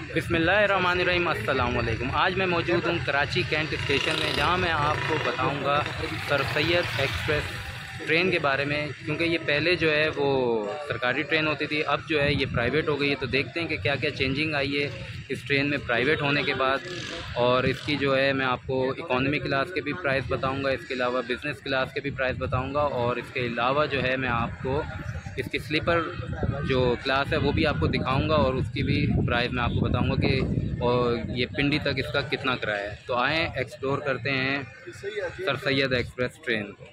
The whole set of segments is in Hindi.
बिस्मिल्लाहिर्रहमानिर्रहीम, अस्सलाम वालेकुम। आज मैं मौजूद हूँ कराची कैंट स्टेशन में, जहाँ मैं आपको बताऊँगा सर सैयद एक्सप्रेस ट्रेन के बारे में, क्योंकि ये पहले जो है वो सरकारी ट्रेन होती थी, अब जो है ये प्राइवेट हो गई है। तो देखते हैं कि क्या क्या चेंजिंग आई है इस ट्रेन में प्राइवेट होने के बाद। और इसकी जो है मैं आपको इकॉनमी क्लास के भी प्राइस बताऊँगा, इसके अलावा बिज़नेस क्लास के भी प्राइस बताऊँगा, और इसके अलावा जो है मैं आपको इसकी स्लीपर जो क्लास है वो भी आपको दिखाऊंगा, और उसकी भी प्राइस मैं आपको बताऊंगा कि और ये पिंडी तक इसका कितना किराया है। तो आएँ एक्सप्लोर करते हैं सर सैयद एक्सप्रेस ट्रेन को।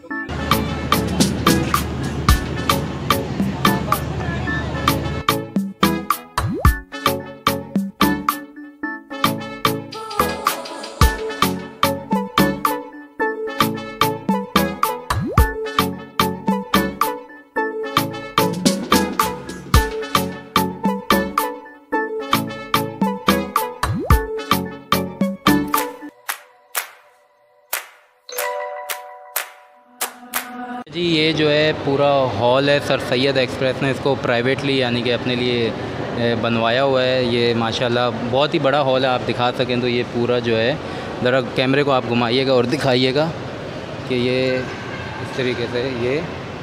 जी ये जो है पूरा हॉल है, सर सैयद एक्सप्रेस ने इसको प्राइवेटली यानी कि अपने लिए बनवाया हुआ है। ये माशाल्लाह बहुत ही बड़ा हॉल है, आप दिखा सकें तो ये पूरा जो है, ज़रा कैमरे को आप घुमाइएगा और दिखाइएगा कि ये इस तरीके से ये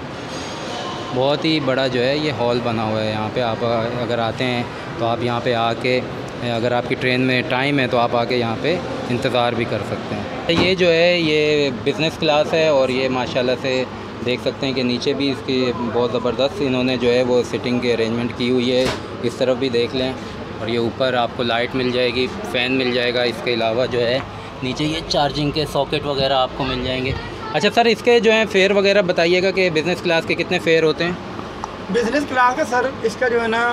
बहुत ही बड़ा जो है ये हॉल बना हुआ है। यहाँ पे आप अगर आते हैं तो आप यहाँ पे आके, अगर आपकी ट्रेन में टाइम है तो आप आके यहाँ पे इंतज़ार भी कर सकते हैं। ये जो है ये बिज़नेस क्लास है, और ये माशाल्लाह से देख सकते हैं कि नीचे भी इसकी बहुत ज़बरदस्त इन्होंने जो है वो सिटिंग की अरेंजमेंट की हुई है। इस तरफ भी देख लें, और ये ऊपर आपको लाइट मिल जाएगी, फ़ैन मिल जाएगा। इसके अलावा जो है नीचे ये चार्जिंग के सॉकेट वगैरह आपको मिल जाएंगे। अच्छा सर, इसके जो है फेयर वगैरह बताइएगा कि बिज़नेस क्लास के कितने फ़ेयर होते हैं? बिज़नेस क्लास का सर इसका जो है ना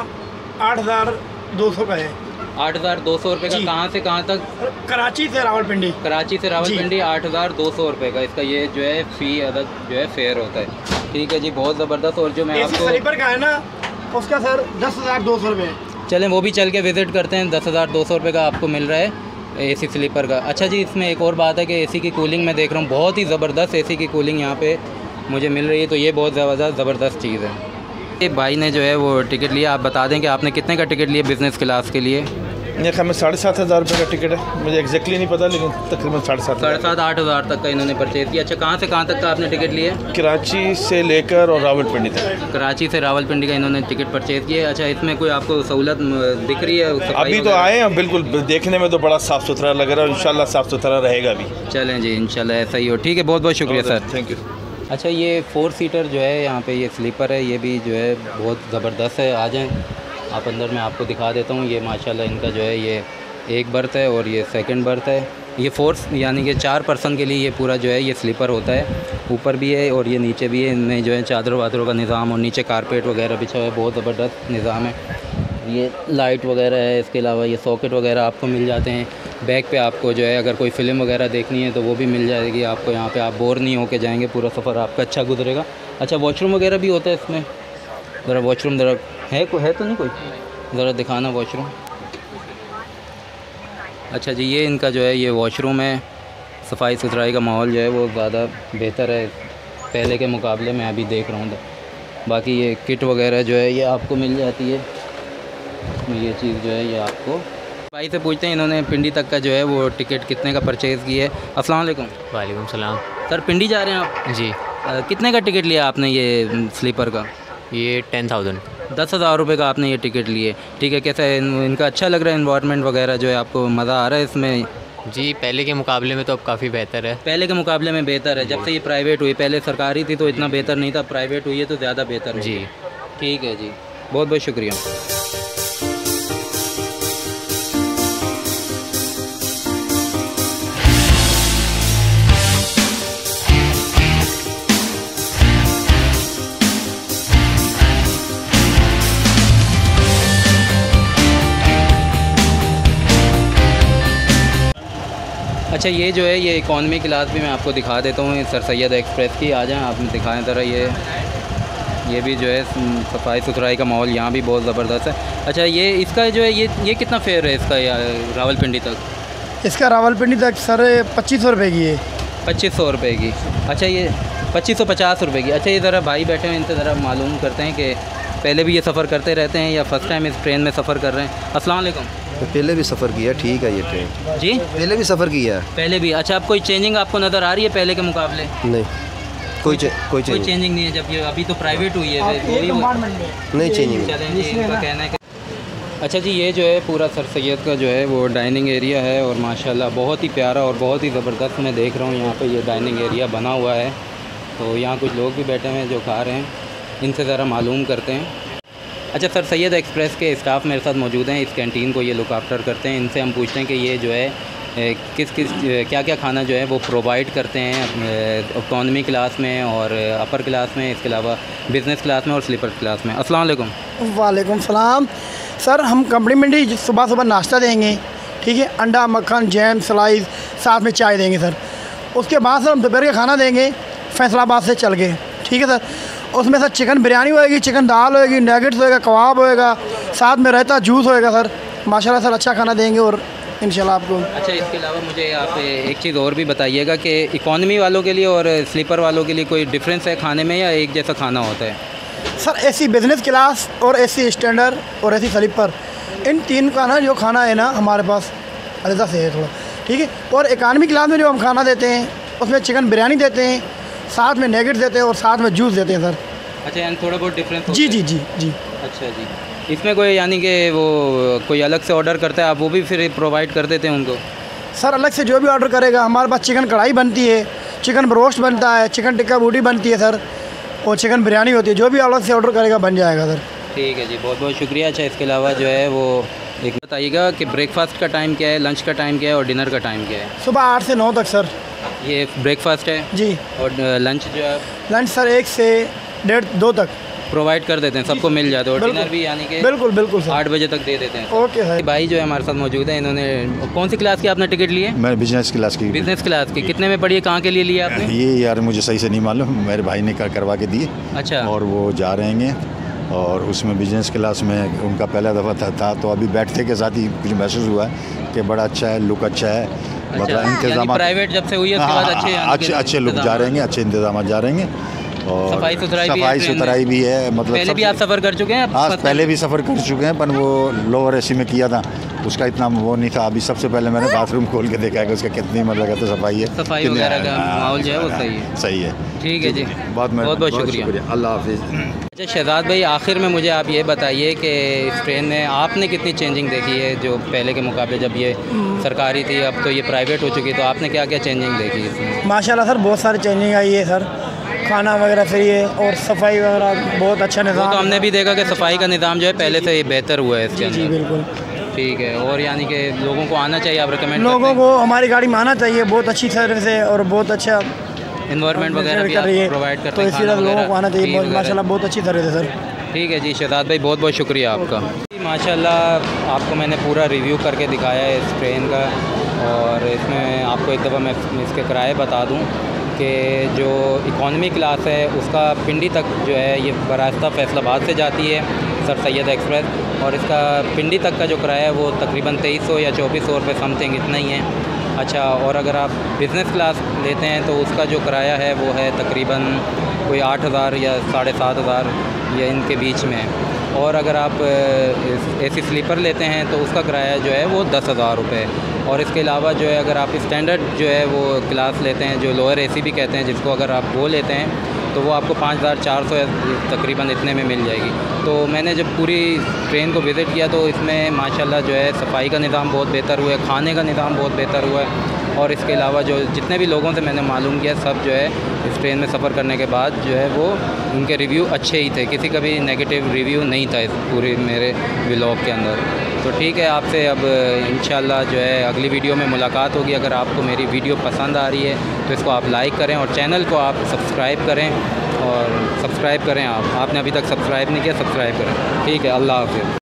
8,200 का है। 8,200 रुपये का। कहाँ से कहाँ तक? कराची से रावलपिंडी। कराची से रावलपिंडी 8,200 रुपये का इसका ये जो है फ़ी अदद जो है फेयर होता है। ठीक है जी, बहुत ज़बरदस्त। और जो मैं आपको स्लीपर का है ना उसका सर 10,200 रुपये। चलें वो भी चल के विज़िट करते हैं। 10,200 रुपये का आपको मिल रहा है एसी स्लीपर का। अच्छा जी, इसमें एक और बात है कि एसी की कूलिंग मैं देख रहा हूँ, बहुत ही ज़बरदस्त एसी की कूलिंग यहाँ पे मुझे मिल रही है, तो ये बहुत ज़बरदस्त चीज़ है। ये भाई ने जो है वो टिकट लिया, आप बता दें कि आपने कितने का टिकट लिया बिज़नेस क्लास के लिए? ये हमें 7,500 रुपये का टिकट है, मुझे एग्जैक्टली नहीं पता, लेकिन तकरीबन 7,500-8,000 तक का इन्होंने परचेज़ किया। अच्छा, कहाँ से कहाँ तक का आपने टिकट लिया? कराची से लेकर और रावलपिंडी तक। कराची से रावलपिंडी का इन्होंने टिकट परचेज़ किया। अच्छा, इसमें कोई आपको सहूलत दिख रही है? अभी तो आए हैं, बिल्कुल देखने में तो बड़ा साफ़ सुथरा लग रहा है, इंशाल्लाह साफ़ सुथरा रहेगा भी। चलें जी, इंशाल्लाह ऐसा ही हो। ठीक है, बहुत बहुत शुक्रिया सर, थैंक यू। अच्छा, ये 4 सीटर जो है यहाँ पे ये स्लीपर है, ये भी जो है बहुत ज़बरदस्त है। आ जाएँ आप अंदर, मैं आपको दिखा देता हूँ। ये माशाल्लाह इनका जो है ये एक बर्थ है और ये सेकंड बर्थ है। ये 4 यानी कि 4 पर्सन के लिए ये पूरा जो है ये स्लीपर होता है। ऊपर भी है और ये नीचे भी है। इनमें जो है चादरों वादरों का निज़ाम और नीचे कारपेट वगैरह बिछा हुआ है, बहुत ज़बरदस्त निज़ाम है। ये लाइट वगैरह है, इसके अलावा ये सॉकेट वगैरह आपको मिल जाते हैं। बैक पे आपको जो है अगर कोई फ़िल्म वगैरह देखनी है तो वो भी मिल जाएगी आपको यहाँ पे। आप बोर नहीं होके जाएंगे, पूरा सफ़र आपका अच्छा गुजरेगा। अच्छा, वॉशरूम वगैरह भी होता है इसमें? ज़रा वॉशरूम ज़रा है तो नहीं कोई, ज़रा दिखाना वॉशरूम। अच्छा जी, ये इनका जो है ये वॉशरूम है। सफाई सुथराई का माहौल जो है वो ज़्यादा बेहतर है पहले के मुकाबले में, अभी देख रहा हूँ। बाकी ये किट वगैरह जो है ये आपको मिल जाती है। ये चीज़ जो है ये आपको भाई से पूछते हैं, इन्होंने पिंडी तक का जो है वो टिकट कितने का परचेज़ किया है। अस्सलाम वालेकुम। वालेकुम सलाम। सर, पिंडी जा रहे हैं आप? जी। कितने का टिकट लिया आपने ये स्लीपर का? ये 10,000। 10,000 रुपये का आपने ये टिकट लिए। ठीक है, कैसा है इनका? अच्छा लग रहा है इन्वायरमेंट वगैरह जो है, आपको मज़ा आ रहा है इसमें? जी, पहले के मुकाबले में तो अब काफ़ी बेहतर है। पहले के मुकाबले में बेहतर है जब से ये प्राइवेट हुई। पहले सरकारी थी तो इतना बेहतर नहीं था, प्राइवेट हुई है तो ज़्यादा बेहतर है। जी ठीक है जी, बहुत बहुत शुक्रिया। अच्छा, ये जो है ये इकॉनमी क्लास भी मैं आपको दिखा देता हूँ सर सैयद एक्सप्रेस की। आ जाएँ आप दिखाएं ज़रा। ये भी जो है सफाई सुथराई का माहौल यहाँ भी बहुत ज़बरदस्त है। अच्छा, ये इसका जो है ये कितना फेयर है इसका रावलपिंडी तक? इसका रावलपिंडी तक सर 2,500 रुपये की है। 2,500 रुपये की। अच्छा, ये 2,550 रुपये की। अच्छा, ये ज़रा भाई बैठे हैं, इनसे ज़रा मालूम करते हैं कि पहले भी ये सफ़र करते रहते हैं या फ़र्स्ट टाइम इस ट्रेन में सफ़र कर रहे हैं? अस्सलाम वालेकुम। पहले भी सफ़र किया, ठीक है ये ट्रेन। जी, पहले भी सफ़र किया है। पहले भी। अच्छा, अब कोई चेंजिंग आपको नज़र आ रही है पहले के मुकाबले? नहीं, कोई कोई चेंज चेंजिंग नहीं है। जब ये अभी तो प्राइवेट हुई है, नहीं, चेंजिंग चलें जी, इनका कहना है कि अच्छा जी, ये जो है पूरा सर सैयद का जो है वो डाइनिंग एरिया है और माशाल्लाह बहुत ही प्यारा और बहुत ही ज़बरदस्त मैं देख रहा हूँ यहाँ पे ये डाइनिंग एरिया बना हुआ है। तो यहाँ कुछ लोग भी बैठे हुए हैं जो खा रहे हैं, इनसे ज़रा मालूम करते हैं। अच्छा, सर सैयद एक्सप्रेस के स्टाफ मेरे साथ मौजूद हैं, इस कैंटीन को ये लुक आफ्टर करते हैं। इनसे हम पूछते हैं कि ये जो है क्या क्या खाना जो है वो प्रोवाइड करते हैं इकॉनमी क्लास में और अपर क्लास में, इसके अलावा बिज़नेस क्लास में और स्लीपर क्लास में। अस्सलाम वालेकुम। वालेकुम सलाम। सर हम कम्प्लीमेंट्री सुबह सुबह नाश्ता देंगे, ठीक है, अंडा, मक्खन, जैम, स्लाइस, साथ में चाय देंगे सर। उसके बाद सर हम दोपहर का खाना देंगे फैसलाबाद से चल के, ठीक है सर। उसमें सर चिकन बिरयानी होएगी, चिकन दाल होएगी, नगेट्स होएगा, कबाब होएगा, साथ में रहता जूस होएगा सर। माशाल्लाह सर अच्छा खाना देंगे और इंशाल्लाह आपको। अच्छा, इसके अलावा मुझे आप एक चीज़ और भी बताइएगा कि इकॉनमी वालों के लिए और स्लीपर वालों के लिए कोई डिफरेंस है खाने में या एक जैसा खाना होता है? सर एसी बिज़नेस क्लास और एसी स्टैंडर्ड और एसी स्लीपर, इन तीन का ना जो खाना है ना हमारे पास अलग से है थोड़ा, ठीक है। और इकानमी क्लास में जो हम खाना देते हैं उसमें चिकन बिरयानी देते हैं, साथ में नगेट्स देते हैं और साथ में जूस देते हैं सर। अच्छा, यानी थोड़ा बहुत डिफरेंस जी जी जी जी। अच्छा जी, इसमें कोई यानी कि वो कोई अलग से ऑर्डर करता है, आप वो भी फिर प्रोवाइड कर देते हैं उनको? सर अलग से जो भी ऑर्डर करेगा, हमारे पास चिकन कढ़ाई बनती है, चिकन ब्रोस्ट बनता है, चिकन टिक्का बूटी बनती है सर, और चिकन बिरयानी होती है। जो भी अलग से ऑर्डर करेगा बन जाएगा सर। ठीक है जी, बहुत बहुत शुक्रिया। अच्छा, इसके अलावा जो है वो एक बताइएगा कि ब्रेकफास्ट का टाइम क्या है, लंच का टाइम क्या है और डिनर का टाइम क्या है? सुबह 8 से 9 तक सर। ये ब्रेकफास्ट है जी। और लंच जो है लंच सर 1 से 1:30-2 तक प्रोवाइड कर देते हैं, सबको मिल जाता है। और डिनर भी यानी कि बिल्कुल बिल्कुल सर 8 बजे तक दे देते हैं। Okay sir. भाई जो है हमारे साथ मौजूद है, इन्होंने कौन सी क्लास की आपने टिकट ली है? मैं बिजनेस क्लास की। बिजनेस क्लास की कितने में पड़ी है, कहाँ के लिए लिया आपने? ये यार मुझे सही से नहीं मालूम, मेरे भाई ने करवा के दिए। अच्छा। और वो जा रहे हैं और उसमें बिजनेस क्लास में उनका पहला दफ़ा था तो अभी बैठते के साथ ही कुछ महसूस हुआ है कि बड़ा अच्छा है, लुक अच्छा है, मतलब इंतजाम प्राइवेट जब से हुई है उसके बाद अच्छे लुक जा रहे हैं, अच्छे इंतजाम जा रहे हैं। और सफाई सुथराई भी है, मतलब पहले भी आप सफ़र कर चुके हैं? हाँ, पहले भी सफ़र कर चुके हैं, पर वो लोअर एसी में किया था, उसका इतना वो नहीं था। अभी सबसे पहले मैंने बाथरूम खोल के देखा है कि उसका कितनी मतलब तो सफाई है, सफाई वगैरह का माहौल जो है वो सही है। सही है। ठीक है जी, बहुत बहुत शुक्रिया, अल्लाह हाफिज़। अच्छा शहजाद भाई, आखिर में मुझे आप ये बताइए कि इस ट्रेन में आपने कितनी चेंजिंग देखी है जो पहले के मुकाबले? जब ये सरकारी थी, अब तो ये प्राइवेट हो चुकी, तो आपने क्या क्या चेंजिंग देखी इसमें? माशाल्लाह सर बहुत सारी चेंजिंग आई है सर, खाना वगैरह फ्री है और सफाई वगैरह बहुत अच्छा निज़ाम। तो हमने भी देखा कि सफाई का निज़ाम जो है पहले से बेहतर हुआ है इसके जी अंदर। बिल्कुल ठीक है। और यानी कि लोगों को आना चाहिए, आप रिकमेंड लोगों को हमारी गाड़ी में आना चाहिए, बहुत अच्छी सर्विस है और बहुत अच्छा इन्वायरमेंट वगैरह भी कर रही है, प्रोवाइड करते तो हैं, इसीलिए खाना लोगों वगैरह, को आना टी चाहिए। वगैरह। माशाल्लाह बहुत अच्छी सर्विस है सर। ठीक है जी शहजाद भाई, बहुत बहुत शुक्रिया आपका। माशाल्लाह आपको मैंने पूरा रिव्यू करके दिखाया है इस ट्रेन का, और इसमें आपको एक दफ़ा मैं इसके किराए बता दूं कि जो इकॉनमी क्लास है उसका पिंडी तक जो है ये बरास्ता फैसलाबाद से जाती है सर सैयद एक्सप्रेस, और इसका पिंडी तक का जो किराया है वो तकरीबन 2300 या 2400 रुपये समथिंग इतना ही है। अच्छा, और अगर आप बिज़नेस क्लास लेते हैं तो उसका जो किराया है वो है तकरीबन कोई 8000 या 7500 या इनके बीच में है। और अगर आप एसी स्लीपर लेते हैं तो उसका किराया जो है वो 10,000 रुपये। और इसके अलावा जो है अगर आप स्टैंडर्ड जो है वो क्लास लेते हैं, जो लोअर एसी भी कहते हैं जिसको, अगर आप वो लेते हैं तो वो आपको 5400 तकरीबन इतने में मिल जाएगी। तो मैंने जब पूरी ट्रेन को विज़िट किया तो इसमें माशाल्लाह जो है सफाई का निज़ाम बहुत बेहतर हुआ है, खाने का निज़ाम बहुत बेहतर हुआ है। और इसके अलावा जो जितने भी लोगों से मैंने मालूम किया, सब जो है इस ट्रेन में सफ़र करने के बाद जो है वो उनके रिव्यू अच्छे ही थे, किसी का भी नेगेटिव रिव्यू नहीं था इस पूरे मेरे व्लॉग के अंदर। तो ठीक है, आपसे अब इंशाल्लाह जो है अगली वीडियो में मुलाकात होगी। अगर आपको मेरी वीडियो पसंद आ रही है तो इसको आप लाइक करें और चैनल को आप सब्सक्राइब करें, और सब्सक्राइब करें आपने अभी तक सब्सक्राइब नहीं किया, सब्सक्राइब करें। ठीक है, अल्लाह हाफ़िज़।